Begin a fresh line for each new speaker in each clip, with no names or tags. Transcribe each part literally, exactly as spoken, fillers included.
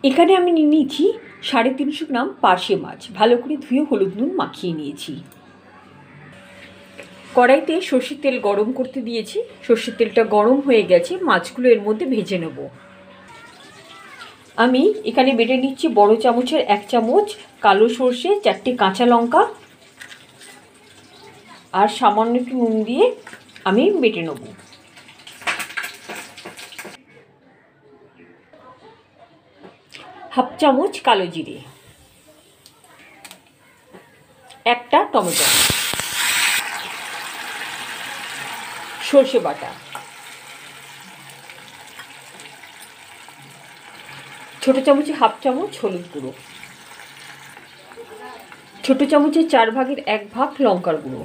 এখানে আমি নিয়ে নিয়েছি সাড়ে তিনশো গ্রাম পার্শে মাছ, ভালো করে ধুয়ে হলুদ নুন মাখিয়ে নিয়েছি। কড়াইতে সর্ষের তেল গরম করতে দিয়েছি, সর্ষের তেলটা গরম হয়ে গেছে, মাছগুলো এর মধ্যে ভেজে নেব। আমি এখানে বেটে নিচ্ছি বড় চামচের এক চামচ কালো সর্ষে, চারটে কাঁচা লঙ্কা আর সামান্য একটু নুন দিয়ে আমি বেটে নেব। হাফ চামচ কালো জিরে, একটা টমেটো, সর্ষে বাটা, ছোটো চামচে হাফ চামচ হলুদ গুঁড়ো, ছোটো চামচের চার ভাগের এক ভাগ লঙ্কার গুঁড়ো,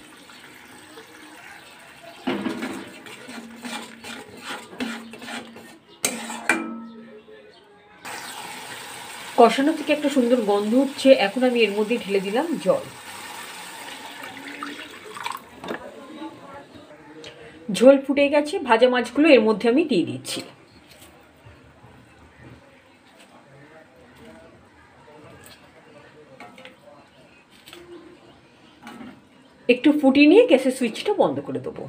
কষানো থেকে একটা সুন্দর গন্ধ উঠছে। এখন আমি এর মধ্যে ঢেলে দিলাম জল। ঝোল ফুটে গেছে, ভাজা মাছগুলো এর মধ্যে আমি দিয়ে দিচ্ছি। একটু ফুটিয়ে নিয়ে গ্যাসের সুইচটা বন্ধ করে দেবো।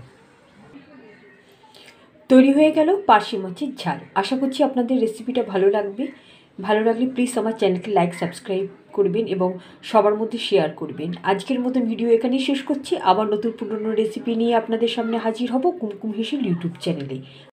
তৈরি হয়ে গেল পার্শে মাছের ঝাল। আশা করছি আপনাদের রেসিপিটা ভালো লাগবে। ভালো লাগলে প্লিজ আমার চ্যানেলকে লাইক সাবস্ক্রাইব করবেন এবং সবার মধ্যে শেয়ার করবেন। আজকের মতন ভিডিও এখানেই শেষ করছি। আবার নতুন পুরনো রেসিপি নিয়ে আপনাদের সামনে হাজির হব কুমকুম হেসেল ইউটিউব চ্যানেলে।